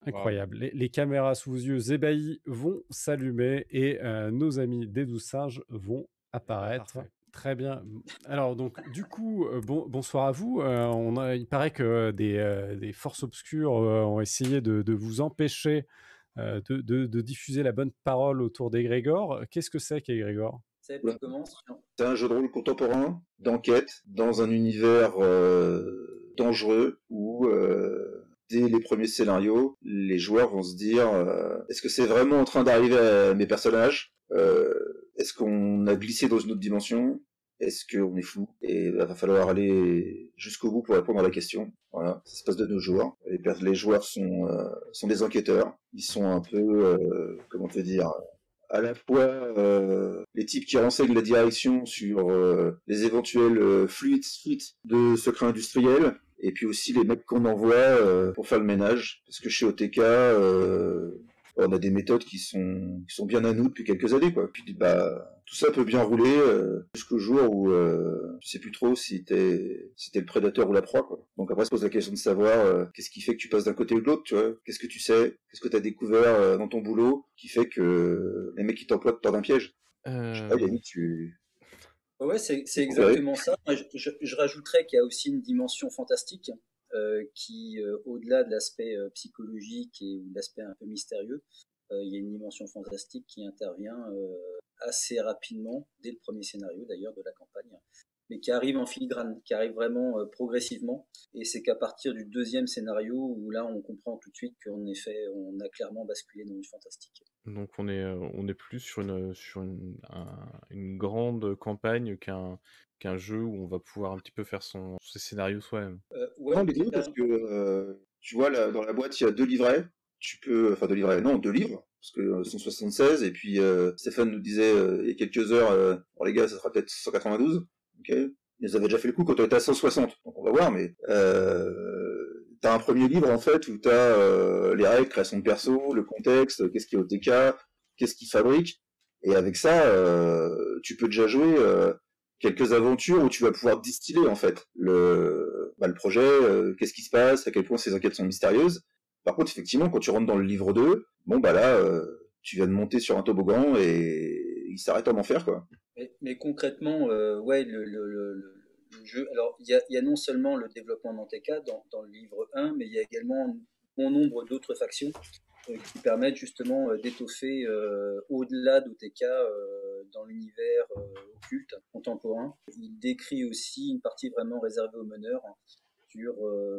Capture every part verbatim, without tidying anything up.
Waouh. Incroyable. Les les caméras sous vos yeux ébahis vont s'allumer et heu, nos amis des douze singes vont Et bah, apparaître. parfait. Très bien. Mmh, alors donc du coup, heu, bon bonsoir à vous. Heu, on a il paraît que des, heu, des forces obscures, heu, ont essayé de de vous empêcher, heu, de de de diffuser la bonne parole autour d'Égrégore. Qu'est-ce que c'est qu'Égrégore? Seb, tu Oula. commences? Tiens. C'est un jeu de rôle contemporain, d'enquête, dans un univers euh, dangereux où, euh, dès les premiers scénarios, les joueurs vont se dire euh, est-ce que c'est vraiment en train d'arriver à mes personnages euh, Est-ce qu'on a glissé dans une autre dimension Est-ce qu'on est fou Et il va falloir aller jusqu'au bout pour répondre à la question. Voilà, ça se passe de nos jours. Les, per- les joueurs sont, euh, sont des enquêteurs. Ils sont un peu, euh, comment te dire, à la fois euh, les types qui renseignent la direction sur euh, les éventuels euh, fuites, fuites de secrets industriels, et puis aussi les mecs qu'on envoie euh, pour faire le ménage. Parce que chez O T K, euh, on a des méthodes qui sont, qui sont bien à nous depuis quelques années, quoi. Puis bah tout ça peut bien rouler euh, jusqu'au jour où euh, tu sais plus trop si t'es si t'es le prédateur ou la proie, quoi. Donc après se pose la question de savoir euh, qu'est-ce qui fait que tu passes d'un côté ou de l'autre, tu vois. Qu'est-ce que tu sais, qu'est-ce que t'as découvert euh, dans ton boulot qui fait que les mecs qui t'emploient te tordent un piège. Je sais pas, Euh, Yannick, tu Ouais, ouais, c'est tu c'est conféré. exactement ça. Moi, Je, je, je rajouterais qu'il y a aussi une dimension fantastique euh, qui, euh, au-delà de l'aspect euh, psychologique et ou de l'aspect un peu mystérieux, euh, il y a une dimension fantastique qui intervient euh, assez rapidement, dès le premier scénario d'ailleurs de la campagne, mais qui arrive en filigrane, qui arrive vraiment euh, progressivement. Et c'est qu'à partir du deuxième scénario où là on comprend tout de suite qu'en effet on a clairement basculé dans du fantastique. donc on est, heu, on est plus sur une, sur une un une grande campagne qu'un qu'un jeu où on va pouvoir un petit peu faire son ses scénarios soi-même. Euh, Non, ouais, les deux, parce clairement. que euh, tu vois, là, dans la boîte, il y a deux livrets. Tu peux, enfin deux livrets, non, deux livres, parce que euh, cent soixante-seize, et puis euh, Stéphane nous disait euh, il y a quelques heures, euh, bon les gars, ça sera peut-être cent quatre-vingt-douze, ok. Ils avaient déjà fait le coup quand on était à cent soixante, donc on va voir, mais euh, t'as un premier livre en fait où t'as euh, les règles, création de perso, le contexte, qu'est-ce qui est O T K, qu'est-ce qu'il fabrique, et avec ça, euh, tu peux déjà jouer euh, quelques aventures où tu vas pouvoir distiller en fait le, bah, le projet, euh, qu'est-ce qui se passe, à quel point ces enquêtes sont mystérieuses. Par contre, effectivement, quand tu rentres dans le livre deux, bon bah là, euh, tu viens de monter sur un toboggan et il s'arrête en enfer, quoi. Mais, mais concrètement, euh, ouais, le, le, le, le- le jeu. Alors, il y a, il y a non seulement le développement d'O T K dans, dans le livre un, mais il y a également bon nombre d'autres factions euh, qui permettent justement euh, d'étoffer euh, au-delà d'O T K euh, dans l'univers euh, occulte contemporain. Il décrit aussi une partie vraiment réservée aux meneurs. Hein, sur, euh,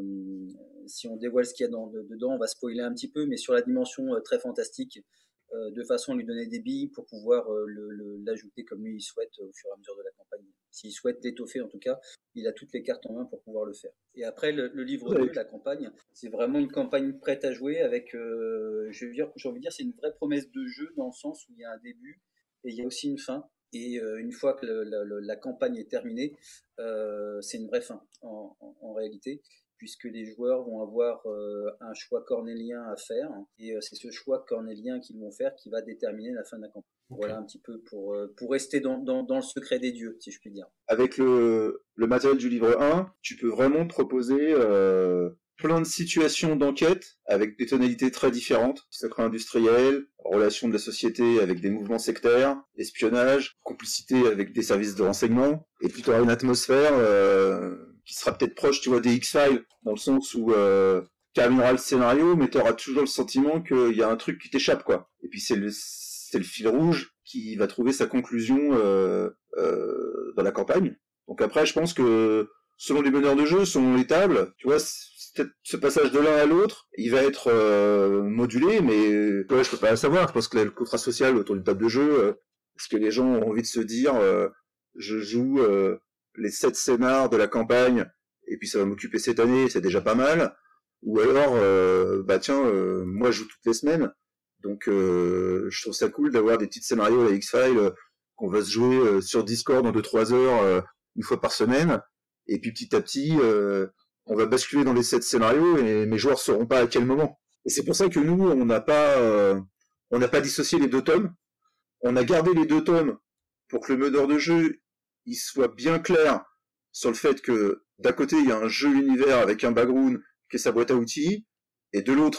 si on dévoile ce qu'il y a dans, dedans, on va spoiler un petit peu, mais sur la dimension euh, très fantastique, euh, de façon à lui donner des billes pour pouvoir euh, le- le- l'ajouter comme lui il souhaite euh, au fur et à mesure de la campagne. S'il souhaite l'étoffer en tout cas, il a toutes les cartes en main pour pouvoir le faire. Et après le, le livre deux, la campagne, c'est vraiment une campagne prête à jouer avec, euh, je veux dire, j'ai envie de dire, c'est une vraie promesse de jeu dans le sens où il y a un début et il y a aussi une fin. Et euh, une fois que le- la, la- la campagne est terminée, euh, c'est une vraie fin en, en- en réalité, puisque les joueurs vont avoir euh, un choix cornélien à faire, et euh, c'est ce choix cornélien qu'ils vont faire qui va déterminer la fin de la campagne. OK. Voilà un petit peu pour, euh, pour rester dans, dans, dans le secret des dieux, si je puis dire. Avec le, le matériel du livre un, tu peux vraiment proposer euh, plein de situations d'enquête avec des tonalités très différentes. Secret industriel, relations de la société avec des mouvements sectaires, espionnage, complicité avec des services de renseignement, et puis tu auras une atmosphère euh, qui sera peut-être proche, tu vois, des X-Files, dans le sens où euh, termineras le scénario, mais tu auras toujours le sentiment qu'il y a un truc qui t'échappe, quoi. Et puis c'est le, c'est le fil rouge qui va trouver sa conclusion euh, euh, dans la campagne. Donc après, je pense que selon les meneurs de jeu, selon les tables, tu vois, ce passage de l'un à l'autre, il va être euh, modulé, mais ouais, je peux pas le savoir. Je pense que le contrat social autour d'une table de jeu, euh, est-ce que les gens ont envie de se dire, euh, je joue euh, les sept scénars de la campagne, et puis ça va m'occuper cette année, c'est déjà pas mal. Ou alors, euh, bah tiens, euh, moi je joue toutes les semaines, donc euh, je trouve ça cool d'avoir des petits scénarios à la X-Files euh, qu'on va se jouer euh, sur Discord en deux trois heures, euh, une fois par semaine, et puis petit à petit, euh, on va basculer dans les sept scénarios et mes joueurs sauront pas à quel moment. Et c'est pour ça que nous, on n'a pas, euh, on n'a pas dissocié les deux tomes. On a gardé les deux tomes pour que le meneur de jeu, il soit bien clair sur le fait que d'un côté, il y a un jeu univers avec un background qui est sa boîte à outils, et de l'autre,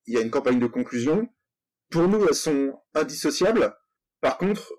il y a une campagne de conclusion. Pour nous, elles sont indissociables. Par contre,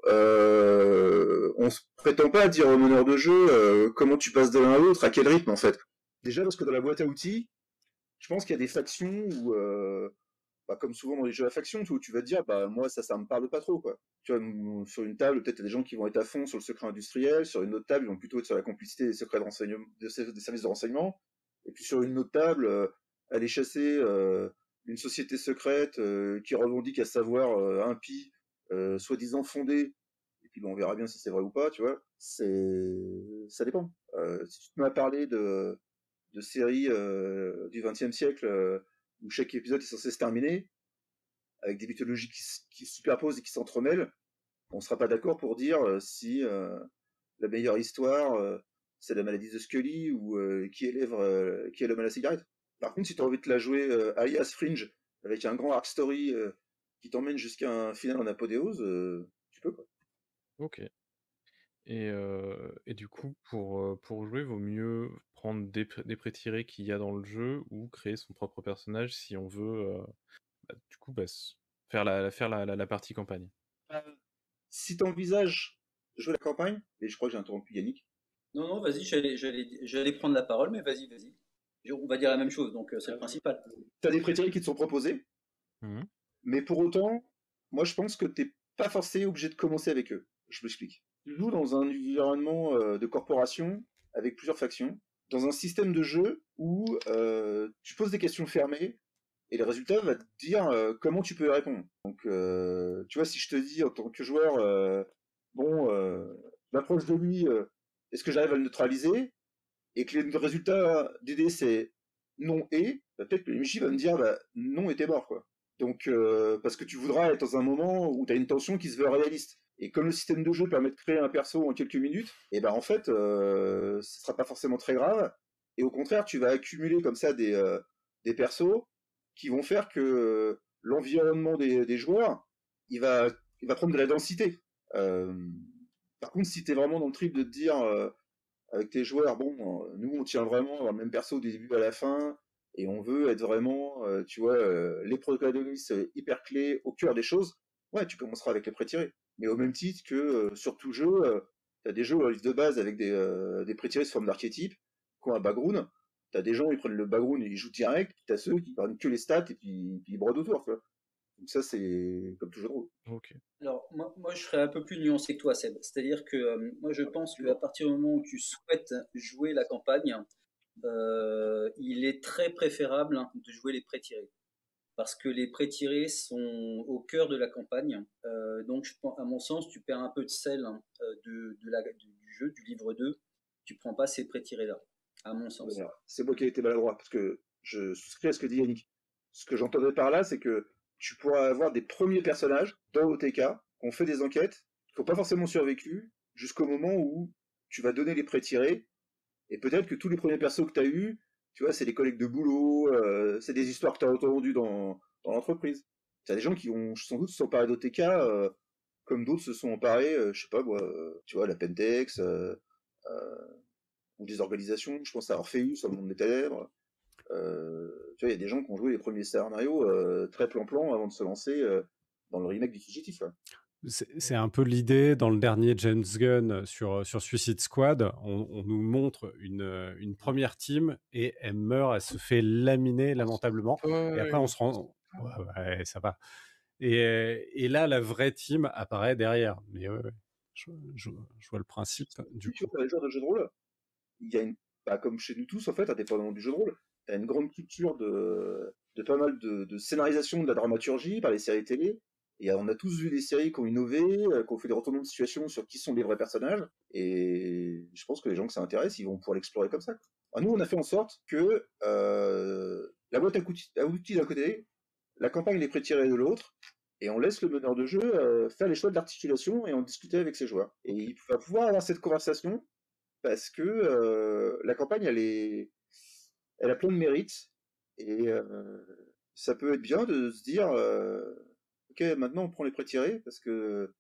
euh, on se prétend pas à dire au meneur de jeu euh, comment tu passes de l'un à l'autre, à quel rythme en fait. Déjà parce que dans la boîte à outils, je pense qu'il y a des factions où, euh, bah, comme souvent dans les jeux à factions, où tu vas te dire, bah moi ça, ça me parle pas trop quoi. Tu vois, sur une table, peut-être il y a des gens qui vont être à fond sur le secret industriel, sur une autre table, ils vont plutôt être sur la complicité des secrets de renseignement, des services de renseignement, et puis sur une autre table, euh, aller chasser euh, une société secrète euh, qui revendique à savoir euh, impie, euh, soi-disant fondée, et puis bon, on verra bien si c'est vrai ou pas, tu vois. C'est, ça dépend. Euh, si tu te mets à parler de de séries euh, du vingtième siècle euh, où chaque épisode est censé se terminer, avec des mythologies qui, qui se superposent et qui s'entremêlent, on ne sera pas d'accord pour dire euh, si euh, la meilleure histoire, euh, c'est la maladie de Scully ou euh, qui est l'œuvre, euh, qui est l'homme à la cigarette. Par contre, si tu as envie de te la jouer euh, alias Fringe, avec un grand arc story euh, qui t'emmène jusqu'à un final en apothéose, euh, tu peux quoi. Ok. Et, euh, et du coup, pour, euh, pour jouer, vaut mieux prendre des, pré- des pré-tirés qu'il y a dans le jeu ou créer son propre personnage si on veut, euh, bah, du coup, bah, s- faire la, faire la, la, la partie campagne. Euh, si tu envisages de jouer la campagne, et je crois que j'ai interrompu Yannick. Non, non, vas-y, j'allais, j'allais, j'allais prendre la parole, mais vas-y, vas-y. On va dire la même chose, donc euh, c'est le principal. Tu as des pré-tirés qui te sont proposés, Mhm. mais pour autant, moi je pense que t'es pas forcément obligé de commencer avec eux. Je m'explique. Tu joues dans un environnement euh, de corporation avec plusieurs factions, dans un système de jeu où euh, tu poses des questions fermées et le résultat va te dire euh, comment tu peux y répondre. Donc, euh, tu vois, si je te dis en tant que joueur, euh, bon, euh, m'approche de lui, euh, est-ce que j'arrive à le neutraliser? Et que le résultat du dé c'est non et, bah, peut-être que le M J va me dire bah, non et t'es mort quoi. Donc euh, parce que tu voudras être dans un moment où tu as une tension qui se veut réaliste. Et comme le système de jeu permet de créer un perso en quelques minutes, et ben en fait euh, ce sera pas forcément très grave. Et au contraire tu vas accumuler comme ça des, euh, des persos qui vont faire que euh, l'environnement des, des joueurs il va, il va prendre de la densité. Euh, par contre si t'es vraiment dans le trip de te dire euh, avec tes joueurs, bon, euh, nous on tient vraiment à avoir le même perso du début à la fin, et on veut être vraiment, euh, tu vois, euh, les protagonistes euh, hyper clés au cœur des choses, ouais, tu commenceras avec les pré-tirés. Mais au même titre que euh, sur tout jeu, euh, t'as des jeux à livre de base avec des, euh, des pré-tirés sous forme d'archétype, qui ont un background, t'as des gens, ils prennent le background et ils jouent direct, puis t'as ceux qui prennent que les stats et puis, puis ils brodent autour, tu vois. Donc ça, c'est comme tout jeu de rôle. Ok. Alors, moi, moi, je serais un peu plus nuancé que toi, Seb. C'est-à-dire que euh, moi, je pense qu'à partir du moment où tu souhaites jouer la campagne, euh, il est très préférable hein, de jouer les pré-tirés. Parce que les pré-tirés sont au cœur de la campagne. Euh, donc, je pense, à mon sens, tu perds un peu de sel hein, euh, de, de la, du jeu, du livre deux. Tu prends pas ces pré-tirés-là, à mon sens. Voilà. C'est moi qui ai été maladroit, parce que je souscris à ce que dit Yannick. Ce que j'entendais par là, c'est que tu pourras avoir des premiers personnages dans O T K, qui ont fait des enquêtes, qui n'ont pas forcément survécu, jusqu'au moment où tu vas donner les pré-tirés, et peut-être que tous les premiers persos que tu as eus, tu vois, c'est des collègues de boulot, euh, c'est des histoires que tu as entendues dans, dans l'entreprise. Tu as des gens qui ont sans doute se sont emparés d'O T K, euh, comme d'autres se sont emparés, euh, je sais pas moi, euh, tu vois, la Pentex, euh, euh, ou des organisations, je pense à Orpheus, au monde des ténèbres. Euh, tu vois, il y a des gens qui ont joué les premiers scénarios euh, très plan-plan avant de se lancer euh, dans le remake du Fugitif. Là. C'est c'est un peu l'idée dans le dernier James Gunn sur, sur Suicide Squad. On, on nous montre une, une première team et elle meurt, elle se fait laminer lamentablement. Ouais, Et après, on se rend. Ouais, ouais, ça va. Et, et là, la vraie team apparaît derrière. Mais ouais, ouais, je, je- je vois le principe du Tu coup. vois, dans les genres de jeux de rôle, il y a une, bah, comme chez nous tous, en fait, indépendamment du jeu de rôle, tu as une grande culture de, de pas mal de, de scénarisation de la dramaturgie par les séries télé. Et euh, on a tous vu des séries qui ont innové, euh, qui ont fait des retournements de situation sur qui sont les vrais personnages. Et je pense que les gens que ça intéresse, ils vont pouvoir l'explorer comme ça. Alors, nous, on a fait en sorte que euh, la boîte à outils, à outils d'un côté, la campagne les pré-tirés de l'autre, et on laisse le meneur de jeu euh, faire les choix de l'articulation et en discuter avec ses joueurs. Et il va pouvoir avoir cette conversation parce que euh, la campagne, elle est, elle a plein de mérites et euh, ça peut être bien de se dire, euh, ok, maintenant on prend les pré-tirés parce que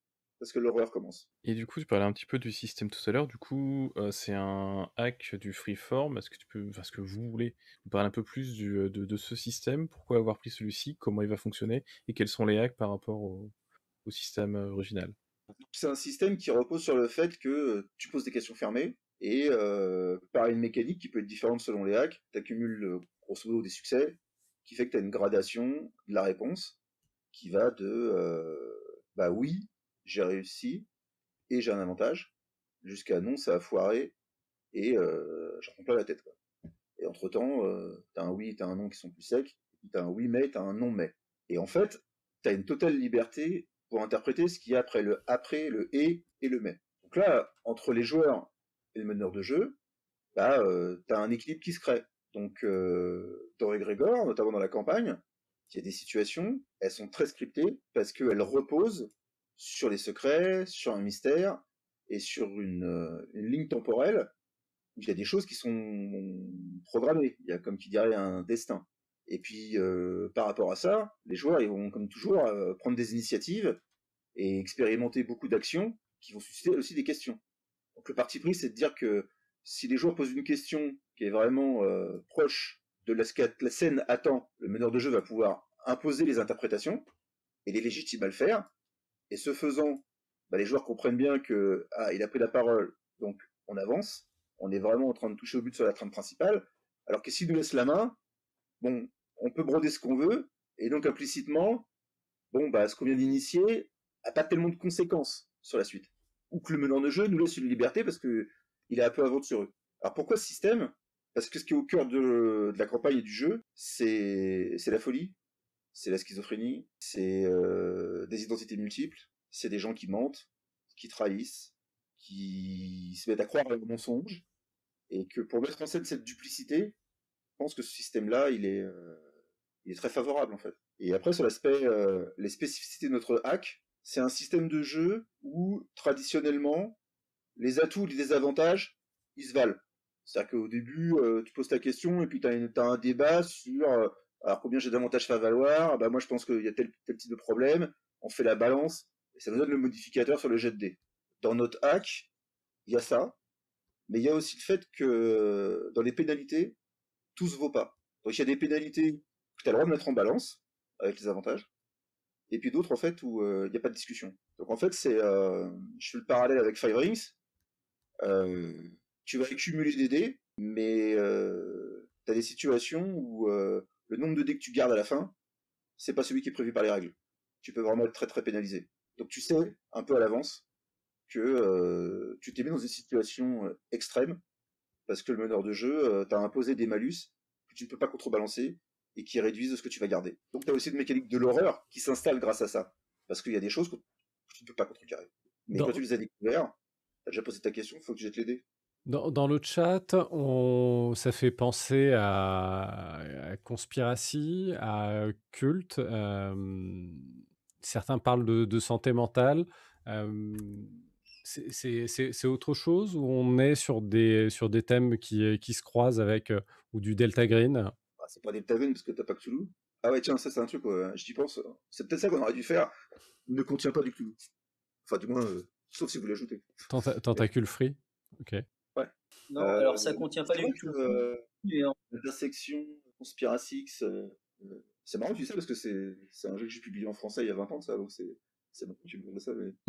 parce que l'horreur commence. Et du coup, tu parlais un petit peu du système tout à l'heure. Du coup, euh, c'est un hack du freeform. Est-ce que tu peux, enfin, ce que vous voulez, nous parler un peu plus du, euh, de, de ce système? Pourquoi avoir pris celui-ci? Comment il va fonctionner? Et quels sont les hacks par rapport au, au système euh, original? C'est un système qui repose sur le fait que euh, tu poses des questions fermées, et euh, par une mécanique qui peut être différente selon les hacks, tu accumules euh, grosso modo des succès, qui fait que tu as une gradation de la réponse, qui va de euh, bah oui, j'ai réussi, et j'ai un avantage, jusqu'à non, ça a foiré, et euh, j'en prends plein la tête, quoi. Et entre-temps, euh, t'as un oui et t'as un non qui sont plus secs, et puis t'as un oui mais, t'as un non mais. Et en fait, t'as une totale liberté pour interpréter ce qu'il y a après le après, le et et le mais. Donc là, entre les joueurs et le meneur de jeu, bah, euh, t'as un équilibre qui se crée. Donc, euh, dans Egregor, notamment dans la campagne, il y a des situations, elles sont très scriptées parce qu'elles reposent sur les secrets, sur un mystère et sur une, euh, une ligne temporelle où il y a des choses qui sont programmées. Il y a, comme qui dirait, un destin. Et puis, euh, par rapport à ça, les joueurs, ils vont, comme toujours, euh, prendre des initiatives et expérimenter beaucoup d'actions qui vont susciter aussi des questions. Donc, le parti pris, c'est de dire que si les joueurs posent une question qui est vraiment euh, proche de la, ce que la scène attend, le meneur de jeu va pouvoir imposer les interprétations, et il est légitime à le faire. Et ce faisant, bah, les joueurs comprennent bien que ah, il a pris la parole, donc on avance. On est vraiment en train de toucher au but sur la trame principale. Alors que s'il nous laisse la main, bon, on peut broder ce qu'on veut, et donc implicitement, bon, bah, ce qu'on vient d'initier n'a pas tellement de conséquences sur la suite. Ou que le meneur de jeu nous laisse une liberté parce que il est un peu aventureux. Alors pourquoi ce système? Parce que ce qui est au cœur de, de la campagne et du jeu, c'est la folie, c'est la schizophrénie, c'est euh, des identités multiples, c'est des gens qui mentent, qui trahissent, qui se mettent à croire à un mensonge, et que pour mettre en scène cette duplicité, je pense que ce système-là, il est, euh, il est très favorable en fait. Et après sur l'aspect, euh, les spécificités de notre hack, c'est un système de jeu où traditionnellement les atouts et les désavantages, ils se valent. C'est-à-dire qu'au début, euh, tu poses ta question et puis tu as un débat sur euh, alors combien j'ai d'avantages à valoir. Bah moi je pense qu'il y a tel, tel type de problème. On fait la balance et ça nous donne le modificateur sur le jet de dés. Dans notre hack, il y a ça, mais il y a aussi le fait que dans les pénalités, tout se vaut pas. Donc il y a des pénalités que tu as le droit de mettre en balance avec les avantages, et puis d'autres en fait où il euh, n'y a pas de discussion. Donc en fait c'est, euh, je fais le parallèle avec Five Rings. Euh, tu vas accumuler des dés, mais euh, tu as des situations où euh, le nombre de dés que tu gardes à la fin, c'est pas celui qui est prévu par les règles. Tu peux vraiment être très très pénalisé. Donc tu sais un peu à l'avance que euh, tu t'es mis dans une situation euh, extrême parce que le meneur de jeu euh, t'a imposé des malus que tu ne peux pas contrebalancer et qui réduisent ce que tu vas garder. Donc tu as aussi une mécanique de l'horreur qui s'installe grâce à ça. Parce qu'il y a des choses que tu ne peux pas contrecarrer. Mais Dans- quand tu les as découvertes, t'as déjà posé ta question, il faut que je jette les dés. Dans, dans le chat, on, ça fait penser à, à Conspiracy, à Culte. euh, certains parlent de, de santé mentale. Euh, c'est c'est- c'est- c'est autre chose ou on est sur des, sur des thèmes qui, qui se croisent avec euh, ou du Delta Green? Ah, c'est pas des Deltaven parce que t'as pas Cthulhu. Ah ouais, tiens, ça c'est un truc, ouais, j'y pense. C'est peut-être ça qu'on aurait dû faire. Il ne contient pas du Cthulhu. Enfin, du moins, euh, sauf si vous l'ajoutez. Tenta- Tentacule free. Ok. Ouais. Non, Euh, alors ça contient pas c'est du vrai tout. que euh, Mais en- l'intersection Conspiracix, euh, euh, c'est marrant que tu sais parce que c'est c'est un jeu que j'ai publié en français il y a vingt ans de ça, donc c'est c'est bon que tu me donnes ça. Mais,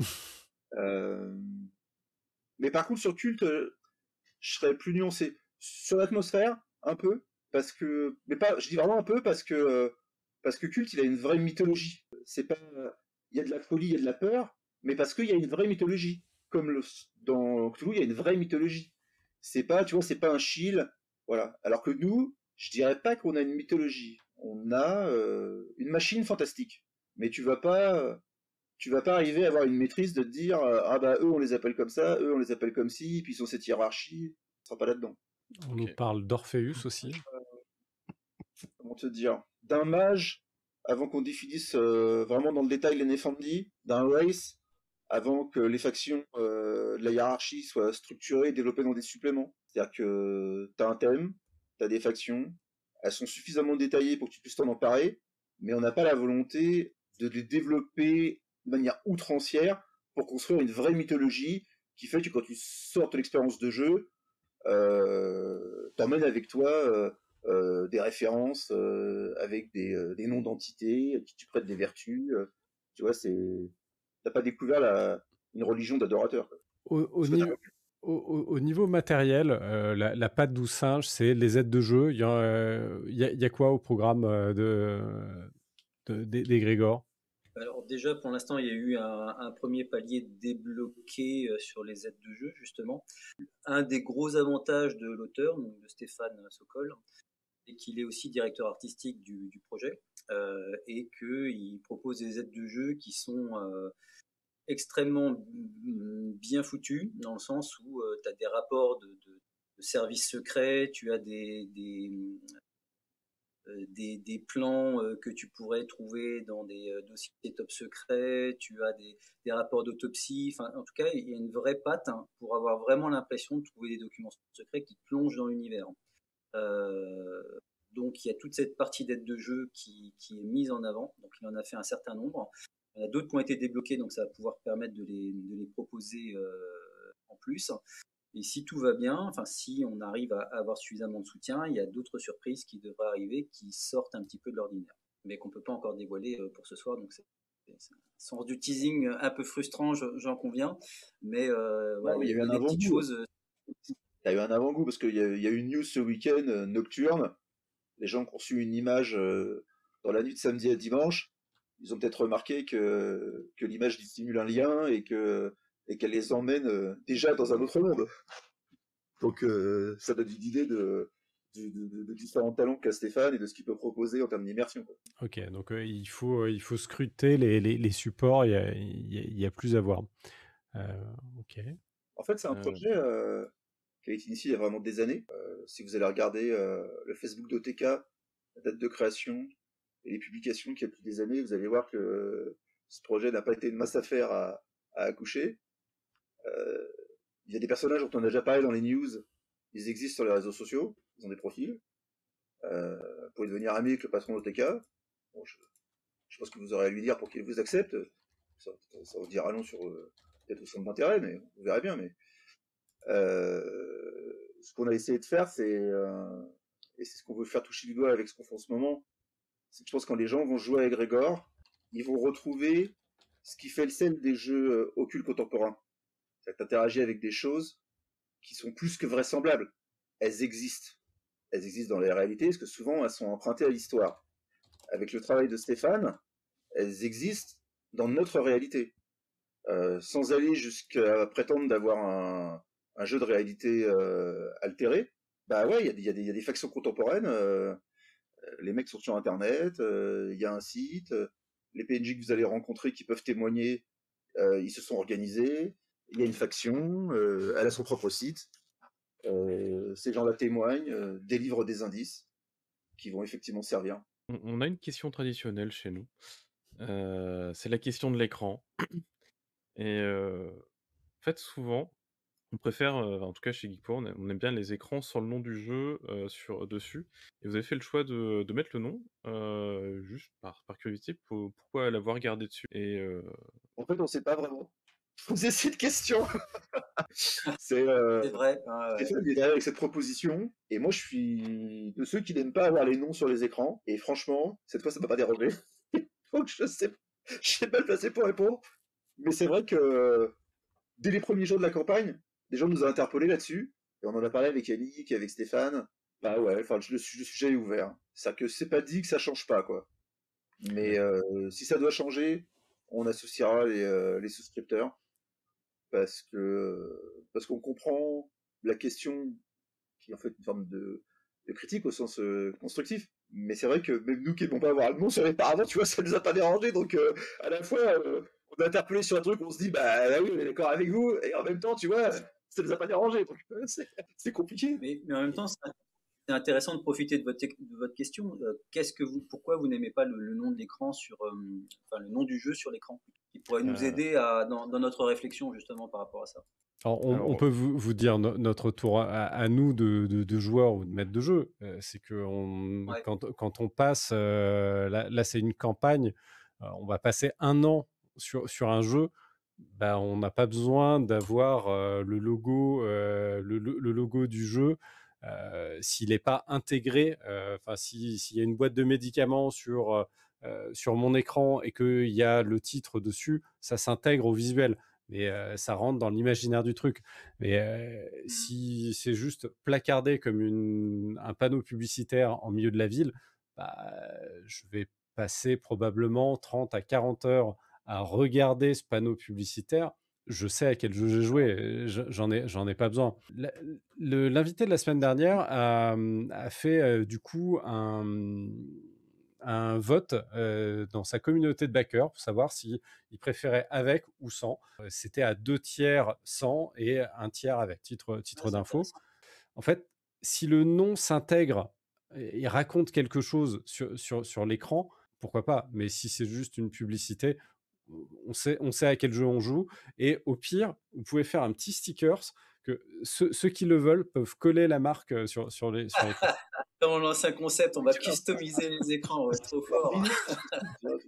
euh, mais par contre, sur Culte, euh, je serais plus nuancé. Sur l'atmosphère, un peu, parce que, mais pas, je dis vraiment un peu parce que, euh, parce que Culte, il a une vraie mythologie. C'est pas, il y a de la folie, il y a de la peur, mais parce qu'il y a une vraie mythologie. Comme le, dans Cthulhu, il y a une vraie mythologie. C'est pas, tu vois, c'est pas un chill, voilà. Alors que nous, je dirais pas qu'on a une mythologie. On a euh, une machine fantastique. Mais tu vas pas, euh, tu vas pas arriver à avoir une maîtrise de te dire euh, ah bah eux on les appelle comme ça, eux on les appelle comme ci, puis ils ont cette hiérarchie, ça sera pas là-dedans. On Ok. nous parle d'Orpheus aussi. Comment te dire, d'un mage avant qu'on définisse euh, vraiment dans le détail les Nefandi, d'un race avant que les factions euh, de la hiérarchie soient structurées et développées dans des suppléments. C'est-à-dire que t'as un thème, t'as des factions, elles sont suffisamment détaillées pour que tu puisses t'en emparer, mais on n'a pas la volonté de les développer de manière outrancière pour construire une vraie mythologie qui fait que quand tu sors de l'expérience de jeu, euh, t'emmènes avec toi euh, euh, des références euh, avec des, euh, des noms d'entités qui tu prêtes des vertus. euh, tu vois, c'est t'as pas découvert la, une religion d'adorateurs. quoi. Au, au Parce que t'as- niveau, au, au- au niveau matériel, euh, la, la patte douze singe, c'est les aides de jeu. Il y, a, euh, il y a- il y a quoi au programme euh, de, de, des- des Grégor? Alors déjà, pour l'instant, il y a eu un, un premier palier débloqué euh, sur les aides de jeu, justement. Un des gros avantages de l'auteur, donc de Stéphane Sokol, c'est qu'il est aussi directeur artistique du, du projet euh, et qu'il propose des aides de jeu qui sont euh, extrêmement mm, bien foutues, dans le sens où euh, tu as des rapports de, de, de services secrets, tu as des, des, euh, des, des plans euh, que tu pourrais trouver dans des euh, dossiers top secrets, tu as des, des rapports d'autopsie, enfin, en tout cas, il y a une vraie patte hein, pour avoir vraiment l'impression de trouver des documents secrets qui te plongent dans l'univers. Euh, donc il y a toute cette partie d'aide de jeu qui, qui est mise en avant, donc il en a fait un certain nombre. Il y en a d'autres qui ont été débloqués, donc ça va pouvoir permettre de les, de les proposer euh, en plus. Et si tout va bien, enfin si on arrive à avoir suffisamment de soutien, il y a d'autres surprises qui devraient arriver qui sortent un petit peu de l'ordinaire, mais qu'on ne peut pas encore dévoiler euh, pour ce soir. Donc c'est c'est un sens du teasing un peu frustrant, je- j'en conviens, mais euh, Non, voilà, mais il il y y, a eu a un des petites avant-goût. choses. euh, Il y a eu un avant-goût parce qu'il y, a- il y a eu une news ce week-end euh, nocturne. Les gens qui ont reçu une image euh, dans la nuit de samedi à dimanche, ils ont peut-être remarqué que, que l'image dissimule un lien et que et qu'elle les emmène euh, déjà dans un autre monde. Donc euh, ça donne une idée de, de, de- de différents talents qu'a Stéphane et de ce qu'il peut proposer en termes d'immersion. quoi. Ok, donc euh, il faut, euh, il faut scruter les, les, les supports, il y a, il y a- il y a plus à voir. Euh, ok. En fait, c'est un Euh, projet euh, qui a été initié il y a vraiment des années. Euh, si vous allez regarder euh, le Facebook d'O T K, la date de création et les publications qui a depuis des années, vous allez voir que ce projet n'a pas été une masse affaire à, à accoucher. Euh, il y a des personnages dont on a déjà parlé dans les news. Ils existent sur les réseaux sociaux, ils ont des profils. Euh, vous pouvez devenir ami avec le patron d'O T K. Bon, je, je pense que vous aurez à lui dire pour qu'il vous accepte. Ça, ça vous dira non sur euh, peut-être au centre d'intérêt, mais vous verrez bien. Mais euh, ce qu'on a essayé de faire, c'est euh, et c'est ce qu'on veut faire toucher du doigt avec ce qu'on fait en ce moment, c'est que je pense que quand les gens vont jouer à Grégor, ils vont retrouver ce qui fait le sel des jeux euh, occultes contemporains. C'est-à-dire que t'interagis avec des choses qui sont plus que vraisemblables. Elles existent. Elles existent dans la réalité, parce que souvent elles sont empruntées à l'histoire. Avec le travail de Stéphane, elles existent dans notre réalité. Euh, sans aller jusqu'à prétendre d'avoir un, un jeu de réalité euh, altéré, bah ouais, il y, y, y a des factions contemporaines, euh, les mecs sont sur Internet, il euh, y a un site, euh, les P N J que vous allez rencontrer qui peuvent témoigner, euh, ils se sont organisés, il y a une faction, euh, elle a son propre site, euh, ces gens-là témoignent, euh, délivrent des indices qui vont effectivement servir. on, on a une question traditionnelle chez nous. Euh, c'est la question de l'écran. Et euh, en fait, souvent, on préfère, euh, en tout cas chez Geekpo, on, aime on aime bien les écrans sans le nom du jeu euh, sur, dessus. Et vous avez fait le choix de, de mettre le nom, euh, juste par, par curiosité, pour- pourquoi l'avoir gardé dessus. Et euh, En fait, on ne sait pas vraiment. Poser cette question. C'est euh, C'est vrai. Ah, ouais. Stéphane il est derrière avec cette proposition, et moi je suis de ceux qui n'aiment pas avoir les noms sur les écrans, et franchement, cette fois ça m'a pas dérangé. Donc je sais, je sais pas le placé pour répondre, mais c'est vrai que dès les premiers jours de la campagne, des gens nous ont interpellés là-dessus, et on en a parlé avec Yannick et avec Stéphane. Bah ouais, enfin le, le sujet est ouvert. C'est-à-dire que c'est pas dit que ça change pas, quoi. Mais euh, si ça doit changer, on associera les, euh, les souscripteurs, parce que parce qu'on comprend la question qui est en fait une forme de, de critique au sens euh, constructif. Mais c'est vrai que même nous qui n'aimons pas avoir le nom sur les paravents, tu vois, ça nous a pas dérangé. Donc euh, à la fois, euh, on est interpellé sur un truc, on se dit, bah, bah oui, on est d'accord avec vous, et en même temps, tu vois, ça nous a pas dérangé. Donc euh, c'est, c'est compliqué. Mais, mais en même temps, c'est c'est intéressant de profiter de votre, de votre question. Euh, qu'est-ce que vous, pourquoi vous n'aimez pas le, le nom de l'écran sur, euh, enfin le nom du jeu sur l'écran, qui pourrait nous Euh. aider à, dans, dans notre réflexion justement par rapport à ça. Alors, on, Alors, on peut vous, vous dire no- notre tour à, à nous de, de, de joueurs ou de maîtres de jeu. Euh, c'est que on, Ouais. quand, quand on passe, euh, là, là, c'est une campagne, euh, on va passer un an sur, sur un jeu. bah, on n'a pas besoin d'avoir euh, le logo, euh, le, le- le logo du jeu euh, s'il n'est pas intégré. euh, Enfin, si, s'il y a une boîte de médicaments sur, euh, euh, sur mon écran et qu'il y a le titre dessus, ça s'intègre au visuel. Mais euh, ça rentre dans l'imaginaire du truc. Mais euh, Mm. si c'est juste placardé comme une, un panneau publicitaire en milieu de la ville, bah, je vais passer probablement trente à quarante heures à regarder ce panneau publicitaire. Je sais à quel jeu j'ai joué, je- j'en ai, j'en ai pas besoin. La- le- L'invité de la semaine dernière a, a fait euh, du coup un, un vote euh, dans sa communauté de backers pour savoir s'il préférait avec ou sans. Euh, C'était à deux tiers sans et un tiers avec, titre, Ah, titre c'est d'info. intéressant. En fait, si le nom s'intègre et et raconte quelque chose sur, sur, sur l'écran, pourquoi pas. Mais si c'est juste une publicité, on sait, on sait à quel jeu on joue. Et au pire, vous pouvez faire un petit stickers que ceux, ceux qui le veulent peuvent coller la marque euh, sur, sur les, sur l'écran. Dans l'ancien concept, on va Tu vois, customiser les écrans, ouais, trop alors, fort. Linux, tu vois,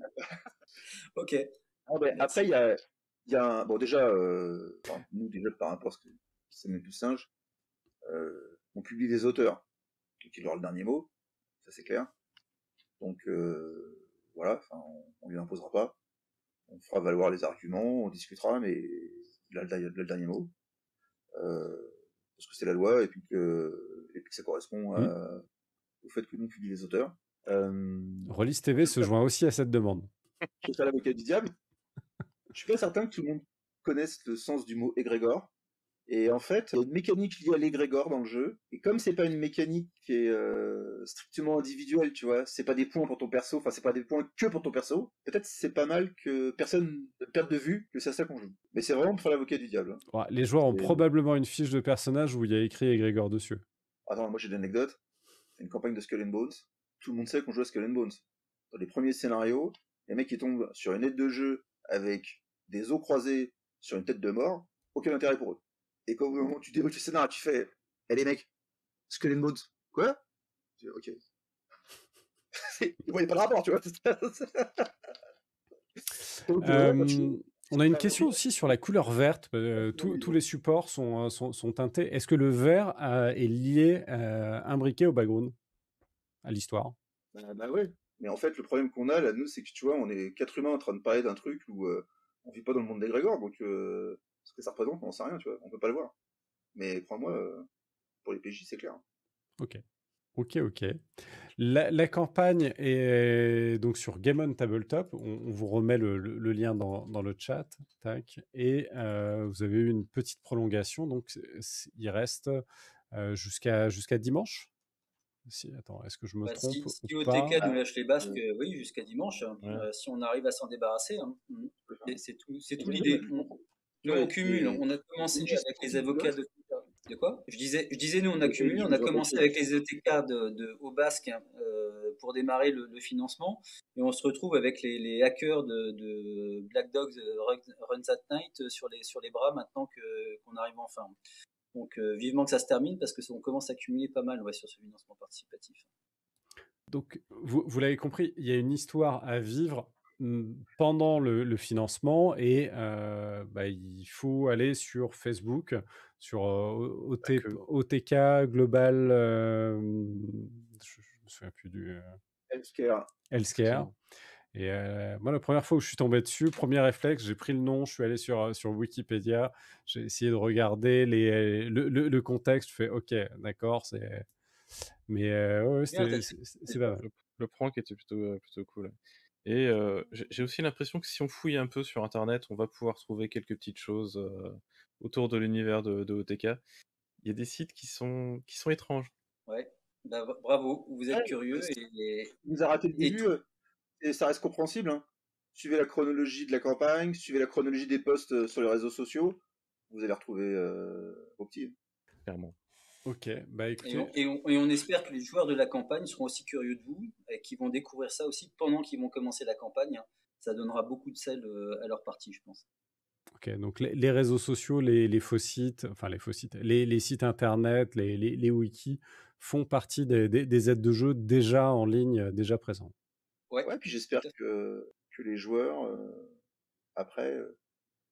Ok, ah ben, merci. après, il y a, il y a un... Bon, déjà, euh, enfin, nous, déjà, par rapport à ce que c'est même plus singe, euh, on publie des auteurs, qui leur le dernier mot, ça c'est clair. Donc, euh, voilà, enfin, on, on lui imposera pas. On fera valoir les arguments, on discutera, mais il a le, il a le dernier mot. Euh, parce que c'est la loi, et puis que, et puis que ça correspond Mm. à, au fait que nous, on publie les auteurs. Euh, Release T V je se joint aussi à cette demande. je vais faire l'avocat du diable. Je suis pas certain que tout le monde connaisse le sens du mot égrégore. Et en fait, il y a une mécanique liée à l'égrégore dans le jeu. Et comme c'est pas une mécanique qui est euh, strictement individuelle, tu vois, c'est pas des points pour ton perso, enfin c'est pas des points que pour ton perso, peut-être c'est pas mal que personne ne perde de vue que c'est à ça qu'on joue. Mais c'est vraiment pour faire l'avocat du diable. Hein. Ouais, les joueurs ont Et... probablement une fiche de personnage où il y a écrit Egrégor dessus. Attends, moi j'ai des anecdotes. Une campagne de Skull and Bones. Tout le monde sait qu'on joue à Skull and Bones. Dans les premiers scénarios, les mecs qui tombent sur une aide de jeu avec des os croisés sur une tête de mort, aucun intérêt pour eux. Et quand au moment où tu débriefes le scénario, tu fais, eh les mecs, Skull and Bones, quoi? Je dis, ok. Ils voyaient pas le rapport, tu vois. Donc, euh, ouais, je... Euh, on a une question aussi sur la couleur verte. Euh, tous- tous les supports sont, euh, sont, sont teintés. Est-ce que le vert euh, est lié, euh, imbriqué au background, à l'histoire? Bah, bah ouais. Mais en fait, le problème qu'on a là, nous, c'est que tu vois, on est quatre humains en train de parler d'un truc où euh, on vit pas dans le monde des Grégor, donc euh, ce que ça représente, on sait rien, tu vois, on peut pas le voir. Mais crois-moi, euh, pour les P J, c'est clair. Ok, ok, ok. La, la campagne est donc sur Game on Tabletop. On, on vous remet le, le- le lien dans, dans le chat. Tac. Et euh, vous avez eu une petite prolongation. Donc, c'est- c'est- il reste euh, jusqu'à jusqu'à dimanche. Si, attends, est-ce que je me Bah, trompe si, ou si pas? O T K nous Ah, lâche les basques, euh, euh, oui, jusqu'à dimanche, hein, Ouais. euh, si on arrive à s'en débarrasser, hein. Mhm. je peux faire. C'est c'est tout, c'est Et tout bien sûr, l'idée. bah, On- tu Nous, vois, on cumule. les, On a les commencé P J avec les sensibles de avocats l'Ouest, de... De quoi? Je disais, je disais, nous, on a les P J, cumulé. je On a vous en prie. commencé avec les O T K de, de, au Basque hein, euh, pour démarrer le, le financement. Et on se retrouve avec les, les hackers de, de Black Dogs euh, Run Run That Night euh, sur les, sur les bras maintenant que, qu'on arrive enfin. Donc, euh, vivement que ça se termine parce que ça- on commence à cumuler pas mal ouais, sur ce financement participatif. Donc, vous, vous l'avez compris, il y a une histoire à vivre mm, pendant le, le financement et euh, bah, il faut aller sur Facebook, sur euh, O T- que. O T K Global, euh, je, je me souviens plus du euh, Healthcare. Healthcare. Et euh, moi, la première fois où je suis tombé dessus, premier réflexe, j'ai pris le nom, je suis allé sur, euh, sur Wikipédia, j'ai essayé de regarder les, le, le, le contexte, je fais OK, d'accord, c'est. Mais euh, ouais, ouais, Bien, c'était- t'as c'est c'est pas mal. Le, le prank était plutôt, euh, plutôt cool. Et euh, j'ai j'ai aussi l'impression que si on fouille un peu sur Internet, on va pouvoir trouver quelques petites choses euh, autour de l'univers de, de O T K. Il y a des sites qui sont, qui sont étranges. Ouais. Bah, bravo, vous êtes Ouais, curieux et, il nous a raté le et début, tout. euh, et ça reste compréhensible. Hein. Suivez la chronologie de la campagne, suivez la chronologie des posts euh, sur les réseaux sociaux, vous allez retrouver euh, vos petits. Clairement. Ok, bah Et écoutez, on, et, on, et on espère que les joueurs de la campagne seront aussi curieux de vous et qu'ils vont découvrir ça aussi pendant qu'ils vont commencer la campagne. Ça donnera beaucoup de sel euh, à leur partie, je pense. ok, donc les, les réseaux sociaux, les, les faux sites, enfin les faux sites, les, les sites internet, les, les, les wikis font partie des, des, des aides de jeu déjà en ligne, euh, déjà présentes. Ouais, Ouais, puis j'espère tout à fait. que, que les joueurs, euh, après, euh,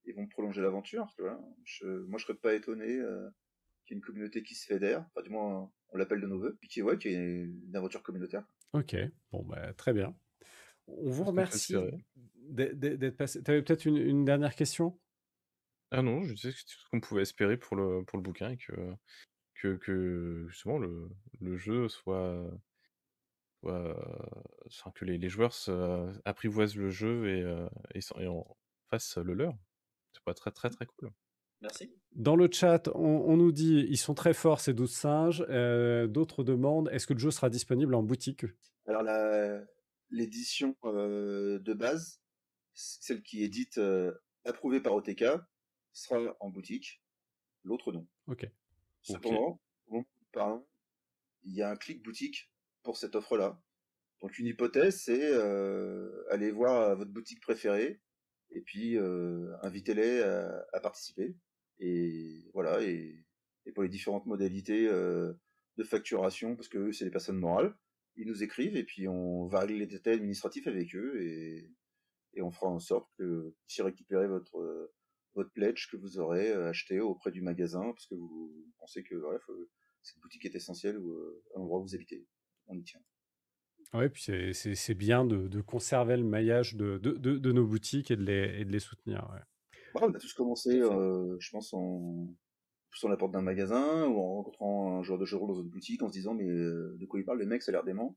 et vont prolonger l'aventure. Tu vois. Je, moi, je serais pas étonné euh, qu'il y ait une communauté qui se fédère, enfin du moins on l'appelle de nos voeux, puis qu'il ouais, qu'il y ait une aventure communautaire. Ok, bon, bah, très bien. On vous C'est ce qu'on peut remercie espérer. d'être d'être passé. Tu avais peut-être une, une dernière question? Ah non, je disais que c'était tout ce qu'on pouvait espérer pour le pour le bouquin et que que que justement le le jeu soit soit, enfin que les les joueurs se apprivoisent le jeu et heu et s'en et en fassent le leur. Ça pourrait être très, très, très cool. Merci. Dans le chat, on, on nous dit ils sont très forts ces douze singes. Euh, D'autres demandent est-ce que le jeu sera disponible en boutique? Alors la l'édition euh, de base, celle qui est dite euh, approuvée par O T K, sera en boutique, l'autre non. Ok. Cependant, bon, pardon, il y a un clic boutique pour cette offre-là. Donc une hypothèse, c'est euh, aller voir votre boutique préférée et puis euh, invitez-les à, à participer. Et voilà, et, et pour les différentes modalités euh, de facturation, parce que eux, c'est des personnes morales, ils nous écrivent et puis on va régler les détails administratifs avec eux et, et on fera en sorte que si récupérez votre euh, votre pledge que vous aurez euh, acheté auprès du magasin, parce que vous pensez que bref, euh, cette boutique est essentielle ou euh, à l'endroit où vous habitez. On y tient. Oui, puis c'est- c'est c'est bien de, de conserver le maillage de, de, de- de nos boutiques et de les, et de les soutenir. Ouais. Bah, on a tous commencé, euh, je pense, en poussant la porte d'un magasin ou en rencontrant un joueur de jeu de rôle dans une boutique en se disant mais euh, de quoi il parle, le mec, ça a l'air dément.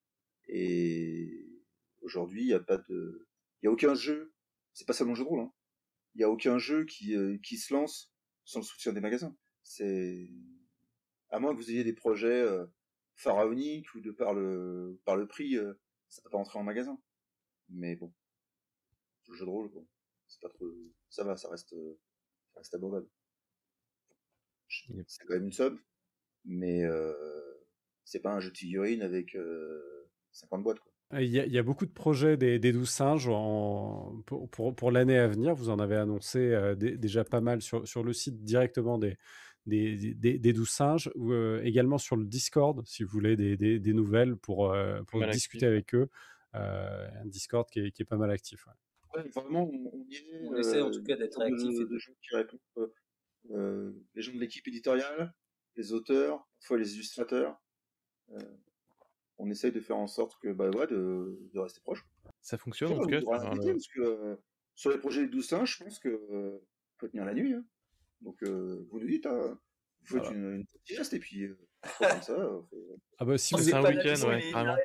Et aujourd'hui, il n'y a pas de, il y a aucun jeu. C'est pas seulement le jeu de rôle. Hein. Il y a aucun jeu qui euh, qui se lance sans le soutien des magasins. C'est à moins que vous ayez des projets euh, pharaoniques ou de par le par le prix, euh, ça peut pas entrer en magasin. Mais bon, le jeu de rôle, bon, c'est pas trop, ça va, ça reste, euh, ça reste abordable. Yep. C'est quand même une somme, mais euh, c'est pas un jeu de figurines avec euh, cinquante boîtes. Quoi. Il y, a, il y a beaucoup de projets des, des douze singes en, pour, pour, pour l'année à venir. Vous en avez annoncé euh, d- déjà pas mal sur, sur le site directement des, des, des, des douze singes, ou euh, également sur le Discord, si vous voulez des, des, des nouvelles pour, euh, pour Mal discuter actif. avec eux. Euh, un Discord qui est, qui est pas mal actif. Ouais. Ouais, vraiment, on, on y est. On essaie en Euh, tout cas d'être de, réactif et de gens qui répondent. Euh, euh, les gens de l'équipe éditoriale, les auteurs, parfois les illustrateurs. Euh, on essaye de faire en sorte que, bah ouais, de, de rester proche. Ça fonctionne Après, en tout on cas. pourra Enfin, inviter, le- parce que euh, sur les projets des douze singes, je pense que euh, faut tenir la nuit. Hein. Donc, euh, vous nous dites, hein, vous faites Voilà. une, une petite sieste et puis euh, comme ça, on fait... Ah bah, si On vous... C'est sait un pas la week-end, maison, ouais, il est carrément.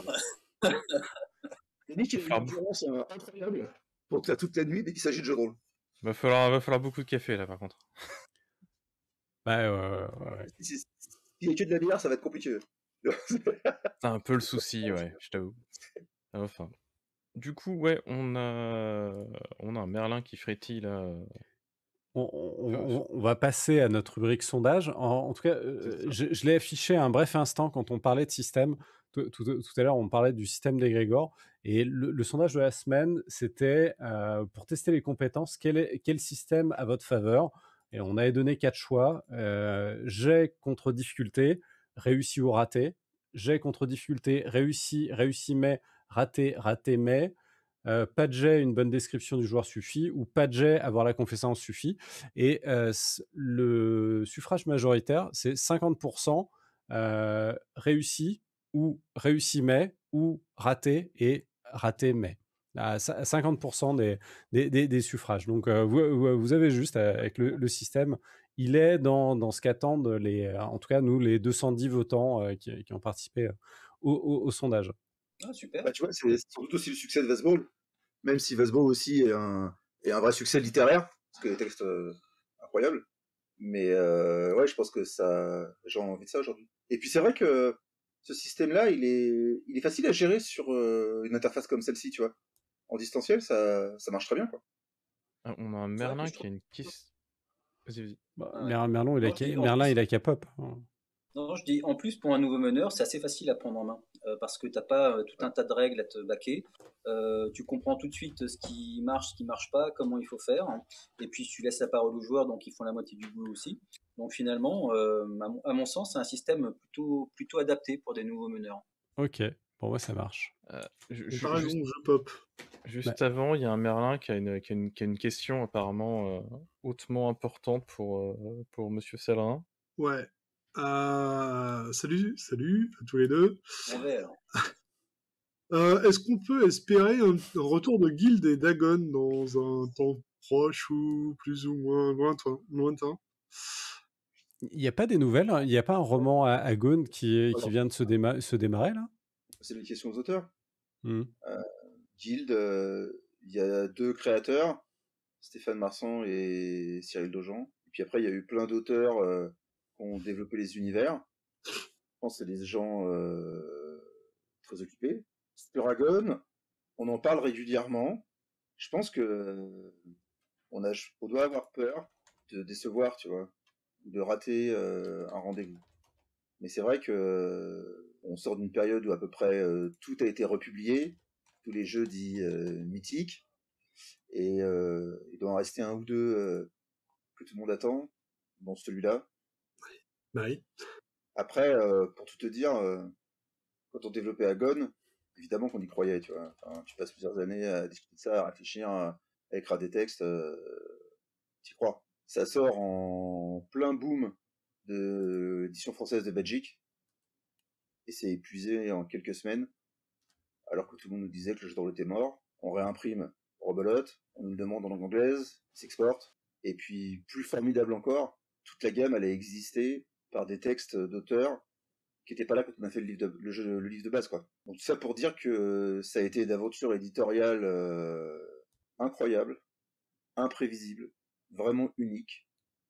Il dit qu'il y a Faire une bou- endurance euh, incroyable pour que toute la nuit dès qu'il s'agit de jeu de rôle. Va falloir, va falloir beaucoup de café là par contre. Bah, euh, ouais, ouais. Si si- s'il y a que de la bière, ça va être compliqué. C'est un peu le souci, ouais, je t'avoue. Enfin. Du coup, ouais, on a on a un Merlin qui frétille là. euh, On, on- euh, on- on va passer à notre rubrique sondage. En, en tout cas, euh, je, je l'ai affiché un bref instant quand on parlait de système. Tout, tout- tout à l'heure, on parlait du système d'égrégore. Et le, le sondage de la semaine, c'était euh, pour tester les compétences, quel, est, quel système à votre faveur? Et on avait donné quatre choix. Euh, jet contre difficulté, réussi ou raté. Jet contre difficulté, réussi, réussi mais, raté, raté mais. Euh, pas de jet, une bonne description du joueur suffit, ou pas de jet, avoir la confessance suffit. Et euh, le suffrage majoritaire, c'est cinquante pour cent euh, réussi, ou réussi mais, ou raté, et raté mais. À cinquante pour cent des, des, des, des suffrages. Donc euh, vous, vous avez juste, avec le, le système, il est dans, dans ce qu'attendent les, en tout cas nous, les deux cent dix votants euh, qui, qui ont participé au, au, au sondage. Ah, super. Bah, tu vois, c'est sans doute aussi le succès de Vasball, même si Vasball aussi est un, est un vrai succès littéraire, parce que les textes euh, incroyables. Mais euh, ouais, je pense que ça, j'ai envie de ça aujourd'hui. Et puis c'est vrai que ce système-là, il est, il est facile à gérer sur euh, une interface comme celle-ci, tu vois. En distanciel, ça, ça marche très bien, quoi. ah, on a un Ouais, Merlin puis je qui a une kiss. Vas-y, vas-y. Bah, Ah ouais. Mer- Merlin, il a, Non, je dis, en Merlin, plus- il a K-pop. Non, je dis en plus pour un nouveau meneur, c'est assez facile à prendre en main euh, parce que t'as pas euh, tout un tas de règles à te baquer. Euh, tu comprends tout de suite ce qui marche, ce qui marche pas, comment il faut faire, hein. Et puis tu laisses la parole aux joueurs, donc ils font la moitié du boulot aussi. Donc finalement, euh, à, mon, à mon sens, c'est un système plutôt plutôt adapté pour des nouveaux meneurs. Ok. Pour moi, ça marche. Euh, ju- Mais ju- t'as raison, juste, je pop. juste avant, il y a un Merlin qui a une, qui a une, qui a une question apparemment euh, hautement importante pour, euh, pour Monsieur Célerin. Ouais. Euh, salut, salut à tous les deux. Un verre. Euh, Est-ce qu'on peut espérer un, un retour de Guild et Dagon dans un temps proche ou plus ou moins lointain, lointain Il n'y a pas des nouvelles, hein. Il n'y a pas un roman à Agone qui, est- qui Alors, vient de se, déma- se démarrer là? c'est une question aux auteurs. Hmm. Euh, Guild, euh, il y a deux créateurs, Stéphane Marsan et Cyril Dojan. Et puis après, il y a eu plein d'auteurs euh, qui ont développé les univers. Je pense que c'est des gens euh, très occupés. Spuragon, on en parle régulièrement. Je pense que euh, on, a, on doit avoir peur de décevoir, tu vois, de rater euh, un rendez-vous. Mais c'est vrai que euh, on sort d'une période où à peu près euh, tout a été republié, tous les jeux dits euh, mythiques, et euh, il doit en rester un ou deux euh, que tout le monde attend, dans celui-là. Bah oui. Après, euh, pour tout te dire, euh, quand on développait Agon, évidemment qu'on y croyait, tu vois. Enfin, tu passes plusieurs années à discuter de ça, à réfléchir, à, à écrire des textes, euh, t'y crois. Ça sort en plein boom de l'édition française de Magic, et c'est épuisé en quelques semaines, alors que tout le monde nous disait que le jeu de rôle était mort. On réimprime, on rebelote, on nous le demande en langue anglaise, s'exporte, et puis plus formidable encore, toute la gamme elle a existé par des textes d'auteurs qui n'étaient pas là quand on a fait le livre de, le, jeu, le livre de base, quoi. Donc tout ça pour dire que ça a été une aventure éditoriale euh, incroyable, imprévisible, vraiment unique.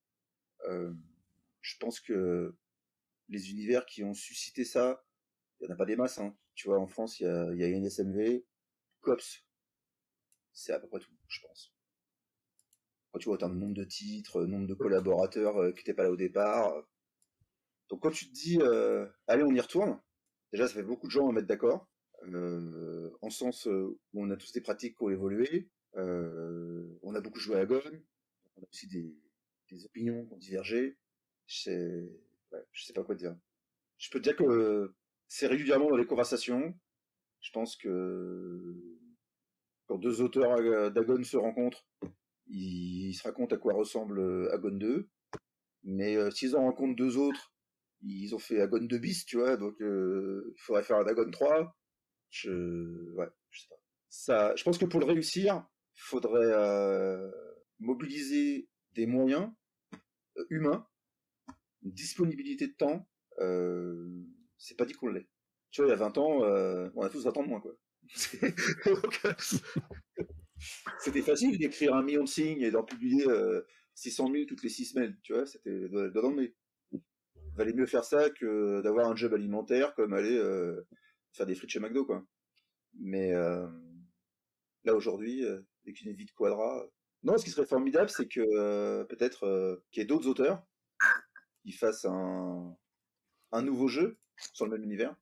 Euh, je pense que les univers qui ont suscité ça, il n'y en a pas des masses, hein. Tu vois, en France, il y a, y a N S M V, Cops, c'est à peu près tout, je pense. Quand tu vois autant de nombre de titres, nombre de collaborateurs euh, qui n'étaient pas là au départ. euh. Donc quand tu te dis, euh, allez, on y retourne, déjà, ça fait beaucoup de gens à mettre d'accord, euh, en sens euh, où on a tous des pratiques qui ont évolué, euh, on a beaucoup joué à Gone, on a aussi des, des opinions qui ont divergé. Je sais, ouais, je sais pas quoi te dire. Je peux te dire que euh, c'est régulièrement dans les conversations. Je pense que quand deux auteurs d'Agon se rencontrent, ils se racontent à quoi ressemble Agon deux. Mais euh, s'ils en rencontrent deux autres, ils ont fait Agon deux bis, tu vois, donc euh, il faudrait faire un Agon trois. Je, ouais, je sais pas. Ça, je pense que pour le réussir, il faudrait euh, mobiliser des moyens euh, humains, une disponibilité de temps. Euh, c'est pas dit qu'on l'ait. Tu vois, il y a vingt ans, euh, on a tous vingt ans de moins, quoi. Donc, c'était facile d'écrire un million de signes et d'en publier euh, six cent mille toutes les six semaines, tu vois, c'était dans le nez. Valait mieux faire ça que d'avoir un job alimentaire comme aller euh, faire des frites chez McDo, quoi. Mais euh, là, aujourd'hui, euh, avec une vie de quadra... Non, ce qui serait formidable, c'est que euh, peut-être euh, qu'il y ait d'autres auteurs qui fassent un, un nouveau jeu sur le même univers.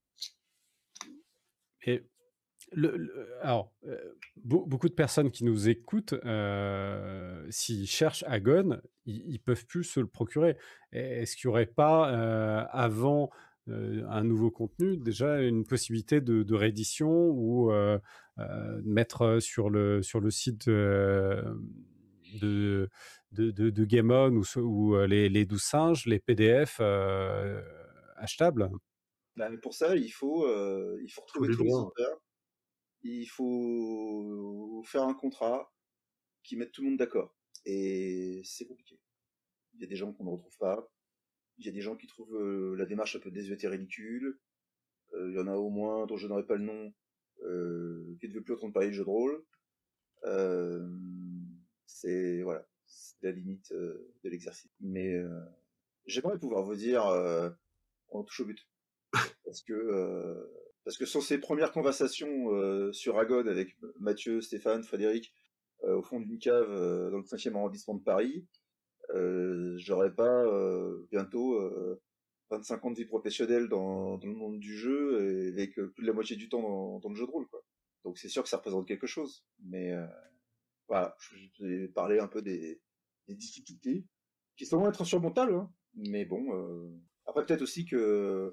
Et le, le- alors, euh, be- beaucoup de personnes qui nous écoutent, euh, s'ils cherchent Agon, ils, ils peuvent plus se le procurer. Et Est-ce qu'il n'y aurait pas, euh, avant euh, un nouveau contenu, déjà une possibilité de, de réédition ou euh, euh, de mettre sur le, sur le site euh, de, de, de, de Game On ou, ce- ou euh, les, les douze singes, les P D F euh, achetables? Bah, pour ça, il faut, euh, il faut Tous retrouver les tous les droits. auteurs. Il faut faire un contrat qui mette tout le monde d'accord. Et c'est compliqué. Il y a des gens qu'on ne retrouve pas. Il y a des gens qui trouvent euh, la démarche un peu désuète et ridicule. Euh, il y en a au moins dont je n'aurai pas le nom, euh, qui ne veut plus entendre parler de jeu de rôle. Euh, c'est voilà, c'est la limite euh, de l'exercice. Mais euh, j'aimerais pouvoir vous dire, euh, on touche au but, parce que euh, parce que sur ces premières conversations euh, sur Agon avec Mathieu, Stéphane, Frédéric, euh, au fond d'une cave euh, dans le cinquième arrondissement de Paris, euh, j'aurais pas euh, bientôt euh, vingt-cinq ans de vie professionnelle dans, dans le monde du jeu et avec euh, plus de la moitié du temps dans, dans le jeu de rôle, quoi. Donc c'est sûr que ça représente quelque chose. Mais euh, voilà, je vais parler un peu des, des difficultés qui sont loin d'être insurmontables, hein. Mais bon, euh, après peut-être aussi que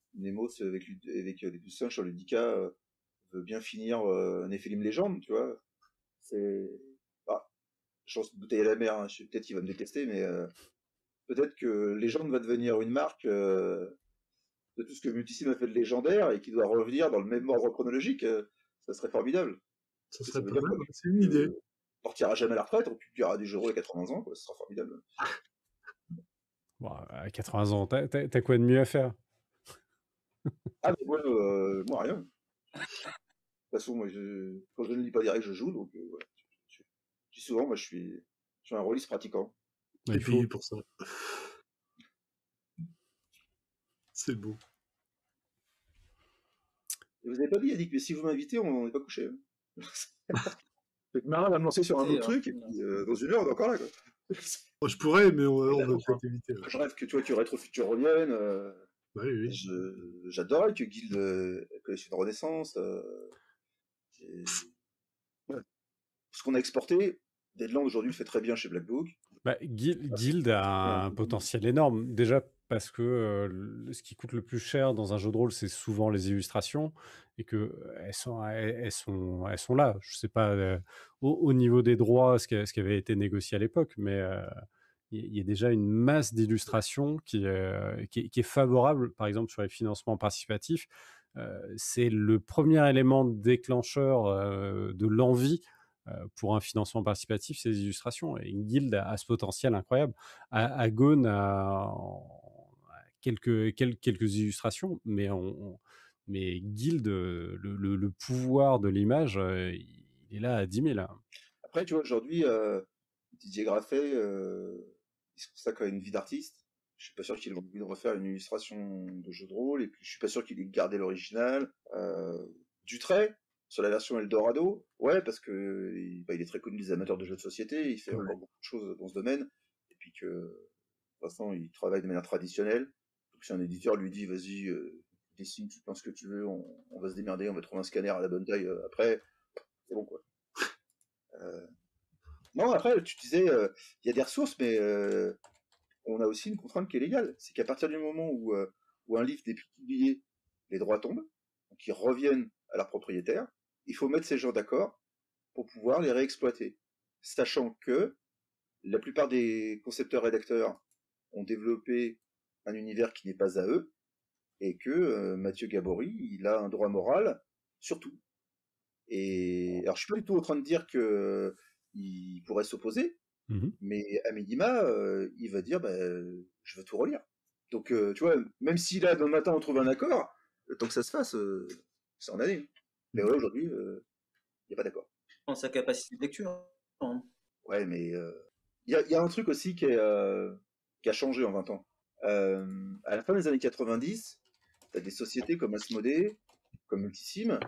Nemo c'est avec, Lud- avec euh, les douze singes sur Ludica euh, veut bien finir euh, un Néphilim légende, tu vois. C'est. Bah, je lance une bouteille à la mer, hein. Je sais- peut-être qu'il va me détester, mais euh, peut-être que Légende va devenir une marque euh, de tout ce que Multisim a fait de légendaire et qui doit revenir dans le même ordre chronologique. euh, ça serait formidable. Ça Ça serait veut pas dire mal, quoi? hein, c'est une idée. Que partira jamais à la retraite, on publiera du jeu de rôle à quatre-vingts ans, quoi. Ce sera formidable. Bon, à quatre-vingts ans, t'as, t'as- t'as quoi de mieux à faire? Ah, mais moi, euh, moi rien. De toute façon, moi, je, quand je ne lis pas des règles, je joue, donc euh, voilà. Je, je- je dis souvent, moi, je suis, je suis un rôliste pratiquant. Il T'es faut. payé pour ça. C'est beau. Et vous avez pas dit, Yannick, mais si vous m'invitez, on n'est pas couché. Hein. Fait que Marin va me lancer sur un autre truc, et puis euh, dans une heure, on est encore là, quoi. Moi, je pourrais, mais on, on va D'accord, peut-être éviter. Ouais. Je rêve que toi, tu Rétro Future revienne. Euh, Oui, oui. je- J'adorais que Guild euh, collectionne Renaissance. Euh, et- ouais. Ce qu'on a exporté, Deadland aujourd'hui le fait très bien chez Black Book. Bah, Guild, Ah, Guild a un potentiel énorme. Déjà parce que euh, le- ce qui coûte le plus cher dans un jeu de rôle, c'est souvent les illustrations et que euh, elles sont, elles, elles sont, elles sont là. Je sais pas euh, au, au niveau des droits ce qui, ce qui avait été négocié à l'époque, mais euh, il y, y a déjà une masse d'illustrations qui, euh, qui, est- qui est favorable, par exemple sur les financements participatifs. Euh, c'est le premier élément déclencheur euh, de l'envie euh, pour un financement participatif, ces illustrations. Et une guilde a, a ce potentiel incroyable. A- Agone a, a quelques, quelques, quelques illustrations, mais, on, on- mais guilde, le, le, le pouvoir de l'image, euh, il est là à dix mille. Après, tu vois, aujourd'hui, euh, Didier Graffet, euh, il se consacre à une vie d'artiste. Je suis pas sûr qu'il ait envie de refaire une illustration de jeu de rôle, et puis je suis pas sûr qu'il ait gardé l'original. Euh, Dutray, sur la version Eldorado, ouais, parce que il, bah, il est très connu des amateurs de jeux de société, il fait Ouais. encore beaucoup de choses dans ce domaine, et puis que, pour l'instant, il travaille de manière traditionnelle. Donc si un éditeur lui dit, vas-y, euh, dessine, tu penses ce que tu veux, on, on va se démerder, on va trouver un scanner à la bonne taille euh, après, c'est bon, quoi. Euh, Non, après, tu disais, il euh, y a des ressources, mais euh, on a aussi une contrainte qui est légale. C'est qu'à partir du moment où, euh, où un livre n'est plus publié, les droits tombent, donc ils reviennent à leur propriétaire. Il faut mettre ces gens d'accord pour pouvoir les réexploiter. Sachant que la plupart des concepteurs-rédacteurs ont développé un univers qui n'est pas à eux, et que euh, Mathieu Gabory, il a un droit moral sur tout. Et alors, je suis pas du tout en train de dire que il pourrait s'opposer, Mhm. mais à minima, euh, il va dire, bah, je veux tout relire. Donc, euh, tu vois, même si là, demain matin, on trouve un accord, le temps que ça se fasse, euh, c'est en année. Mais ouais, aujourd'hui, il euh, n'y a pas d'accord. Dans sa capacité de lecture. Hein. Ouais, mais il euh, y, a, y a un truc aussi qui, est, euh, qui a changé en vingt ans. Euh, à la fin des années quatre-vingt-dix, t'as des sociétés comme Asmodée, comme Multisim,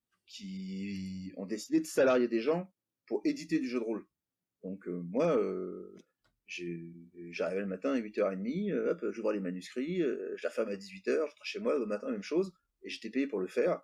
qui ont décidé de salarier des gens pour éditer du jeu de rôle. Donc euh, moi, euh, j'arrivais le matin à huit heures trente, euh, hop, j'ouvrais les manuscrits, euh, je la ferme à dix-huit heures, je rentre chez moi le matin, même chose, et j'étais payé pour le faire.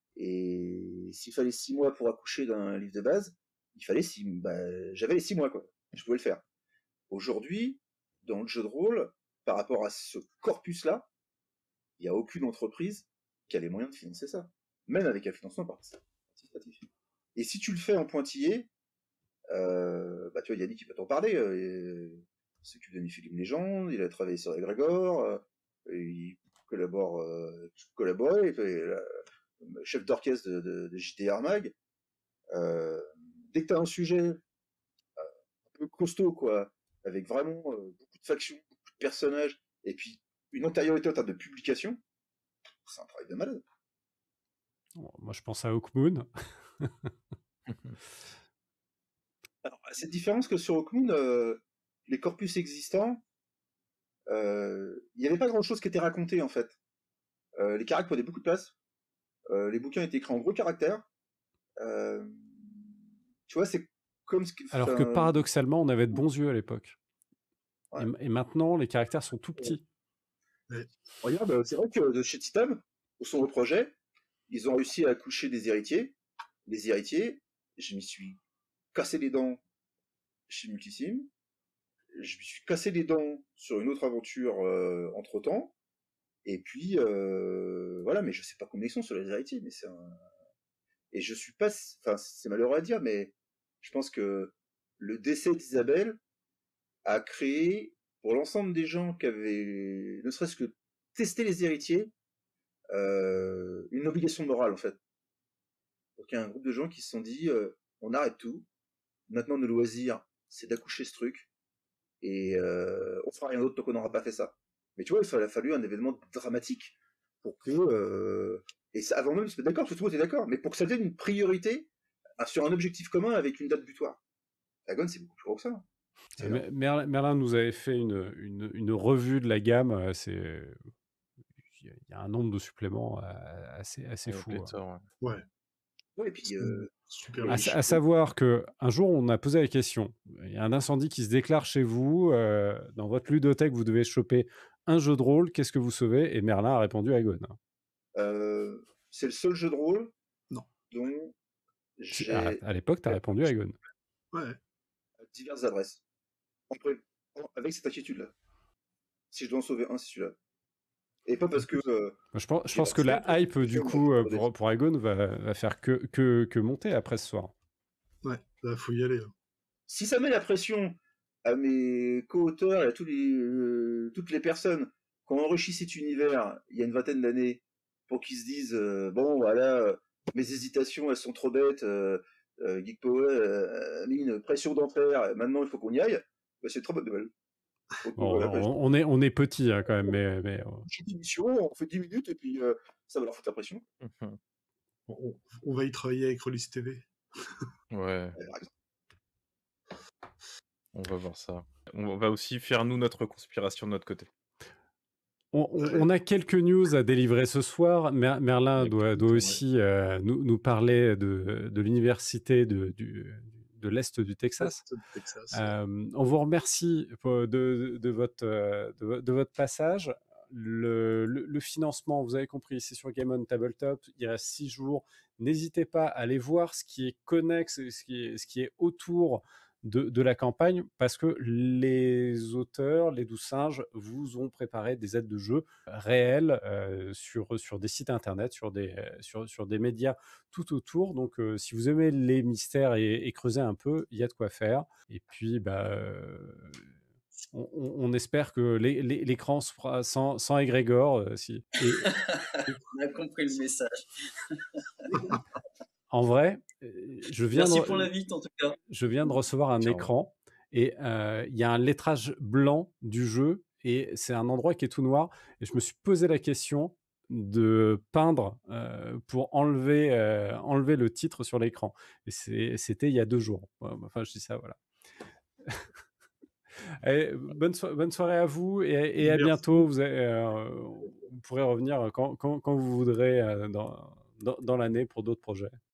Et s'il fallait six mois pour accoucher d'un livre de base, il fallait six, bah, j'avais les six mois, quoi. Je pouvais le faire. Aujourd'hui, dans le jeu de rôle, par rapport à ce corpus-là, il n'y a aucune entreprise qui a les moyens de financer ça. Même avec un financement participatif. Et si tu le fais en pointillé, euh, bah tu vois, Yannick, il peut t'en parler. Euh, il s'occupe de Néphilim Légende, il a travaillé sur Egrégor, euh, il collabore, euh, collaboré, il fait, euh, chef d'orchestre de, de, de J T R Mag. Euh, dès que tu as un sujet euh, un peu costaud, quoi, avec vraiment euh, beaucoup de factions, beaucoup de personnages, et puis une antériorité en termes de publication, c'est un travail de malade. Bon, moi, je pense à Hawkmoon. Alors, cette différence que sur Hawkmoon, euh, les corpus existants, il euh, n'y avait pas grand-chose qui était raconté, en fait. Euh, les caractères prenaient beaucoup de place. Euh, les bouquins étaient écrits en gros caractères. Euh, tu vois, c'est comme ce que... Alors que paradoxalement, on avait de bons yeux à l'époque. Ouais. Et, et maintenant, les caractères sont tout petits. Ouais. Regarde, c'est vrai que de chez Titan, au son projet, ils ont réussi à accoucher des héritiers. Les héritiers, je m'y suis cassé les dents chez Multisim. Je me suis cassé les dents sur une autre aventure euh, entre-temps. Et puis, euh, voilà, mais je sais pas combien ils sont sur les héritiers, mais c'est un... Et je suis pas... Enfin, c'est malheureux à dire, mais je pense que le décès d'Isabelle a créé, pour l'ensemble des gens qui avaient, ne serait-ce que testé les héritiers, euh, une obligation morale, en fait. Donc il y a un groupe de gens qui se sont dit, euh, on arrête tout, maintenant nos loisirs, c'est d'accoucher ce truc, et euh, on fera rien d'autre tant qu'on n'aura pas fait ça. Mais tu vois, il a fallu un événement dramatique pour que... Euh, et ça, avant même, je suis d'accord, parce que tout le monde était d'accord, mais pour que ça devienne une priorité sur un objectif commun avec une date butoir. Dagon, c'est beaucoup plus gros que ça. Euh, Merlin, Merlin nous avait fait une, une, une revue de la gamme. C'est... Il y a un nombre de suppléments assez, assez fou. Pléthore, ouais. Ouais, et puis... Euh, super à, à savoir qu'un jour, on a posé la question. Il y a un incendie qui se déclare chez vous. Euh, dans votre ludothèque, vous devez choper un jeu de rôle. Qu'est-ce que vous sauvez? Et Merlin a répondu Agon. Euh, c'est le seul jeu de rôle non. dont j'ai... À, à l'époque, tu as répondu Agon. Ouais. À diverses adresses. En pré... Avec cette inquiétude-là. Si je dois en sauver un, c'est celui-là. Et pas parce que... Euh, je pense, je pense que la hype, du coup, pour, pour Agon va, va faire que, que, que monter après ce soir. Ouais, là, faut y aller. Hein. Si ça met la pression à mes co-auteurs et à tous les, euh, toutes les personnes qui ont enrichi cet univers il y a une vingtaine d'années pour qu'ils se disent euh, bon, voilà, euh, mes hésitations, elles sont trop bêtes, euh, euh, Geek Power euh, a mis une pression d'enfer, maintenant il faut qu'on y aille, bah, c'est une trop bonne nouvelle. Donc, bon, voilà, on, on, est, on est petit hein, quand même, mais... mais euh... on fait dix minutes et puis euh, ça va leur foutre la pression. Mm-hmm. on, on va y travailler avec Rollis T V. Ouais. On va voir ça. On va aussi faire, nous, notre conspiration de notre côté. On, on, on a quelques news à délivrer ce soir. Mer, Merlin doit, doit aussi euh, nous, nous parler de, de l'université de, du, de l'Est du Texas. Du Texas euh, ouais. On vous remercie de, de, de, votre, de, de votre passage. Le, le, le financement, vous avez compris, c'est sur Game On Tabletop. Il reste six jours. N'hésitez pas à aller voir ce qui est connexe, ce qui est, ce qui est autour De, de la campagne, parce que les auteurs, les douze singes, vous ont préparé des aides de jeu réelles euh, sur, sur des sites internet, sur des, sur, sur des médias tout autour. Donc, euh, si vous aimez les mystères et, et creuser un peu, il y a de quoi faire. Et puis, bah, euh, on, on espère que l'écran se fera sans, sans égrégore. Euh, si. Et, on a compris le message. En vrai, je viens, Merci de, pour l'invite, en tout cas. Je viens de recevoir un Ciao. écran et il euh, y a un lettrage blanc du jeu et c'est un endroit qui est tout noir. Et je me suis posé la question de peindre euh, pour enlever, euh, enlever le titre sur l'écran. Et c'était il y a deux jours. Enfin, je dis ça, voilà. Allez, bonne, so bonne soirée à vous et, et à bientôt. Vous, avez, euh, vous pourrez revenir quand, quand, quand vous voudrez euh, dans, dans, dans l'année pour d'autres projets.